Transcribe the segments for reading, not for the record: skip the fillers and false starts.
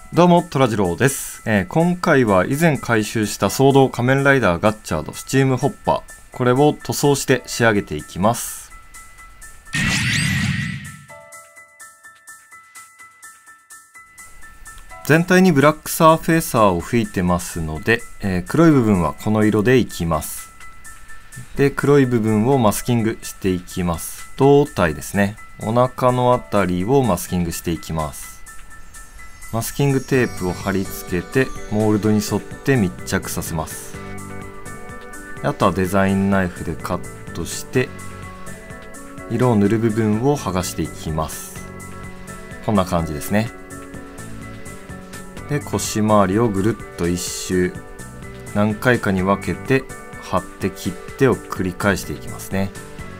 どうも、トラジローです。今回は以前回収したソード仮面ライダーガッチャードスチームホッパー、これを塗装して仕上げていきます。全体にブラックサーフェーサーを吹いてますので、黒い部分はこの色でいきます。で、黒い部分をマスキングしていきます。胴体ですね。お腹のあたりをマスキングしていきます。マスキングテープを貼り付けてモールドに沿って密着させます。あとはデザインナイフでカットして色を塗る部分を剥がしていきます。こんな感じですね。で、腰回りをぐるっと一周何回かに分けて貼って切ってを繰り返していきますね。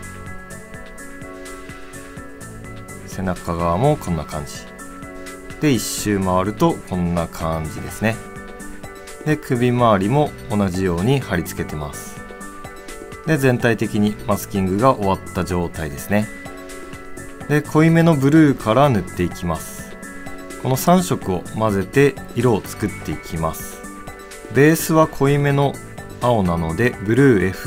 背中側もこんな感じで、一周回るとこんな感じですね。で、首周りも同じように貼り付けてます。で、全体的にマスキングが終わった状態ですね。で、濃いめのブルーから塗っていきます。この3色を混ぜて色を作っていきます。ベースは濃いめの青なので、ブルー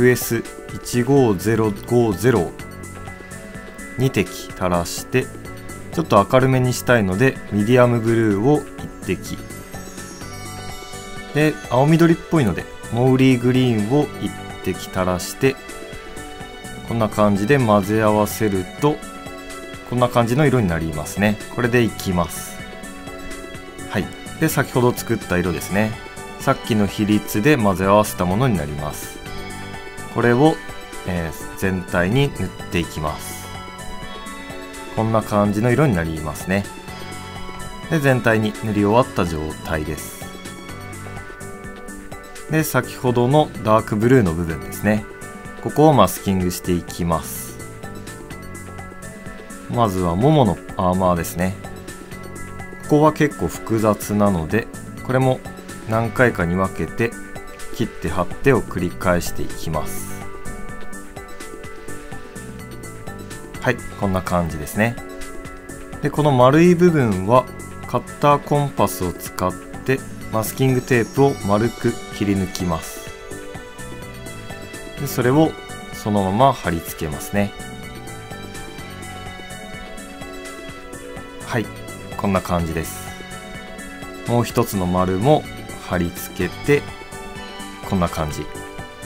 FS15050 を2滴垂らして、ちょっと明るめにしたいのでミディアムブルーを1滴で、青緑っぽいのでモーリーグリーンを1滴垂らして、こんな感じで混ぜ合わせるとこんな感じの色になりますね。これでいきます。はい。で、先ほど作った色ですね。さっきの比率で混ぜ合わせたものになります。これを、全体に塗っていきます。こんな感じの色になりますね。で、全体に塗り終わった状態です。で、先ほどのダークブルーの部分ですね。ここをマスキングしていきます。まずはもものアーマーですね。ここは結構複雑なので、これも何回かに分けて切って貼ってを繰り返していきます。はい、こんな感じですね。で、この丸い部分はカッターコンパスを使ってマスキングテープを丸く切り抜きます。で、それをそのまま貼り付けますね。はい、こんな感じです。もう一つの丸も貼り付けてこんな感じ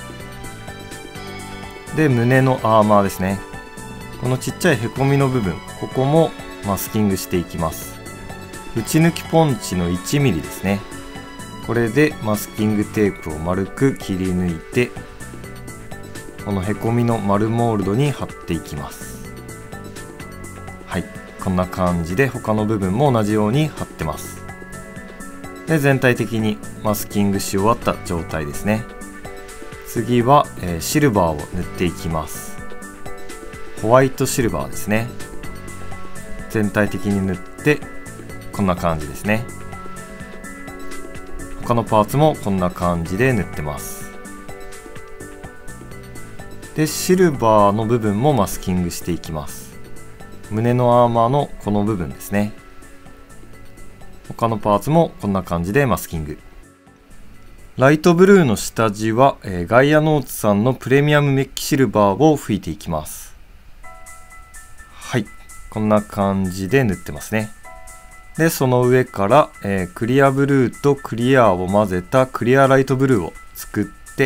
で、胸のアーマーですね。このちっちゃいへこみの部分、ここもマスキングしていきます。打ち抜きポンチの 1mm ですね。これでマスキングテープを丸く切り抜いて、このへこみの丸モールドに貼っていきます。はい、こんな感じで他の部分も同じように貼ってます。で、全体的にマスキングし終わった状態ですね。次は、シルバーを塗っていきます。ホワイトシルバーですね。全体的に塗ってこんな感じですね。他のパーツもこんな感じで塗ってます。で、シルバーの部分もマスキングしていきます。胸のアーマーのこの部分ですね。他のパーツもこんな感じでマスキング。ライトブルーの下地は、ガイアノーツさんのプレミアムメッキシルバーを吹いていきます。はい、こんな感じで塗ってますね。で、その上から、クリアブルーとクリアを混ぜたクリアライトブルーを作って、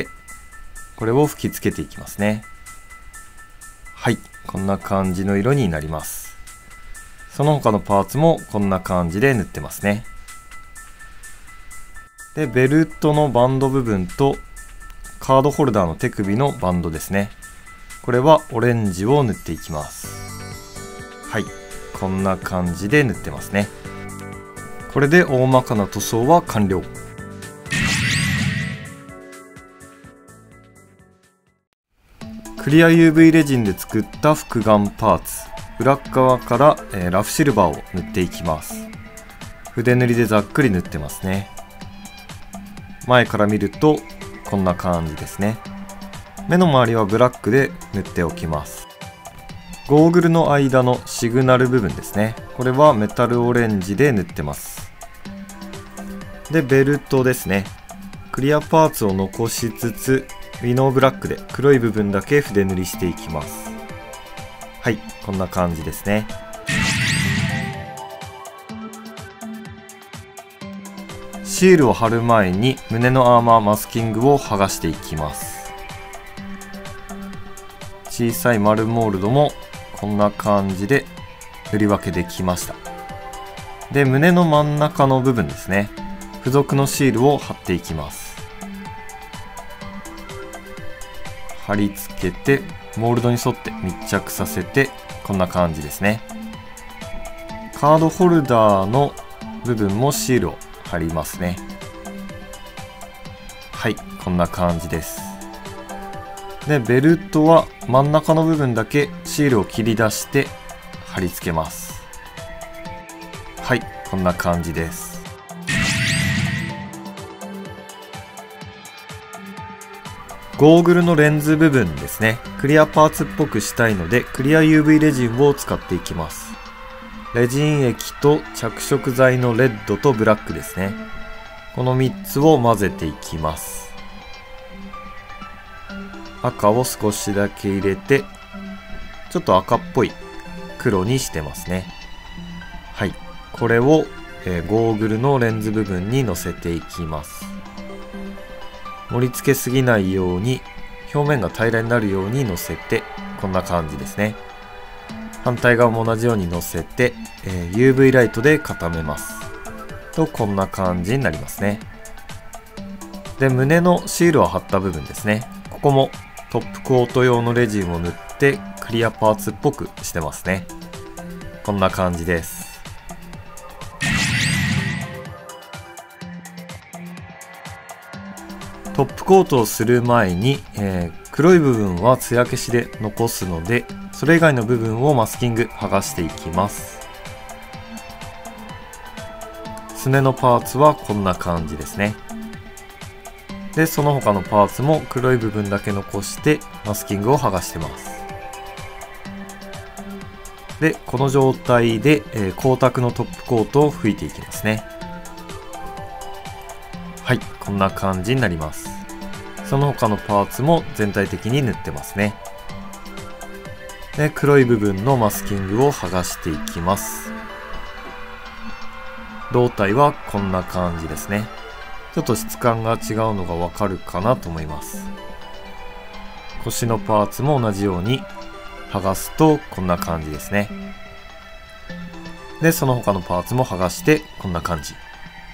これを吹き付けていきますね。はい、こんな感じの色になります。その他のパーツもこんな感じで塗ってますね。で、ベルトのバンド部分とカードホルダーの手首のバンドですね。これはオレンジを塗っていきます。はい、こんな感じで塗ってますね。これで大まかな塗装は完了。クリア UV レジンで作った複眼パーツ、裏側から、ラフシルバーを塗っていきます。筆塗りでざっくり塗ってますね。前から見るとこんな感じですね。目の周りはブラックで塗っておきます。ゴーグルの間のシグナル部分ですね。これはメタルオレンジで塗ってます。 で、ベルトですね。クリアパーツを残しつつ、ウィノーブラックで黒い部分だけ筆塗りしていきます。はい、こんな感じですね。シールを貼る前に胸のアーマーマスキングを剥がしていきます。小さい丸モールドもこんな感じで塗り分けできました。で、胸の真ん中の部分ですね。付属のシールを貼っていきます。貼り付けてモールドに沿って密着させて、こんな感じですね。カードホルダーの部分もシールを貼りますね。はい、こんな感じです。で、ベルトは真ん中の部分だけシールを切り出して貼り付けます。はい、こんな感じです。ゴーグルのレンズ部分ですね。クリアパーツっぽくしたいので、クリア UV レジンを使っていきます。レジン液と着色剤のレッドとブラックですね。この3つを混ぜていきます。赤を少しだけ入れて、ちょっと赤っぽい黒にしてますね。はい。これを、ゴーグルのレンズ部分にのせていきます。盛り付けすぎないように、表面が平らになるようにのせて、こんな感じですね。反対側も同じようにのせて、UV ライトで固めます。と、こんな感じになりますね。で、胸のシールを貼った部分ですね。ここもトップコート用のレジンを塗ってクリアパーツっぽくしてますね。こんな感じです。トップコートをする前に、黒い部分は艶消しで残すので、それ以外の部分をマスキング剥がしていきます。すねのパーツはこんな感じですね。で、その他のパーツも黒い部分だけ残してマスキングを剥がしてます。で、この状態で、光沢のトップコートを拭いていきますね。はい、こんな感じになります。その他のパーツも全体的に塗ってますね。で、黒い部分のマスキングを剥がしていきます。胴体はこんな感じですね。ちょっと質感が違うのがわかるかなと思います。腰のパーツも同じように剥がすとこんな感じですね。で、その他のパーツも剥がしてこんな感じ。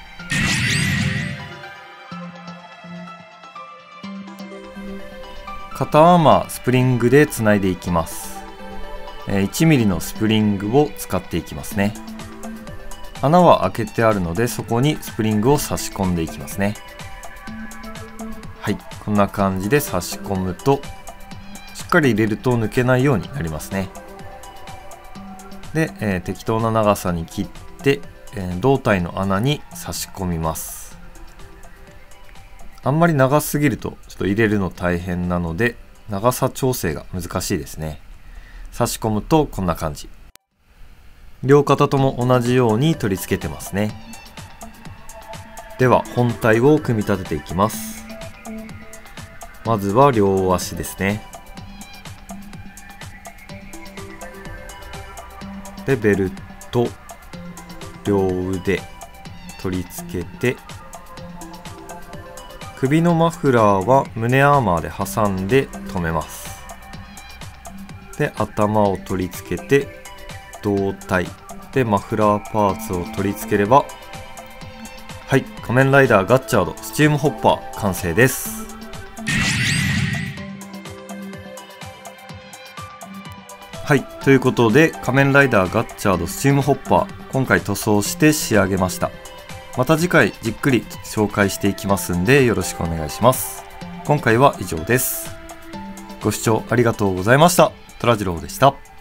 肩アーマースプリングでつないでいきます。1mm のスプリングを使っていきますね。穴は開けてあるので、そこにスプリングを差し込んでいきますね。はい、こんな感じで差し込むと、しっかり入れると抜けないようになりますね。で、適当な長さに切って、胴体の穴に差し込みます。あんまり長すぎるとちょっと入れるの大変なので、長さ調整が難しいですね。差し込むとこんな感じ。両肩とも同じように取り付けてますね。では本体を組み立てていきます。まずは両足ですね。で、ベルト、両腕取り付けて、首のマフラーは胸アーマーで挟んで留めます。で、頭を取り付けて、胴体でマフラーパーツを取り付ければ、はい、仮面ライダーガッチャードスチームホッパー完成です。はい、ということで仮面ライダーガッチャードスチームホッパー、今回塗装して仕上げました。また次回じっくり紹介していきますんで、よろしくお願いします。今回は以上です。ご視聴ありがとうございました。トラジローでした。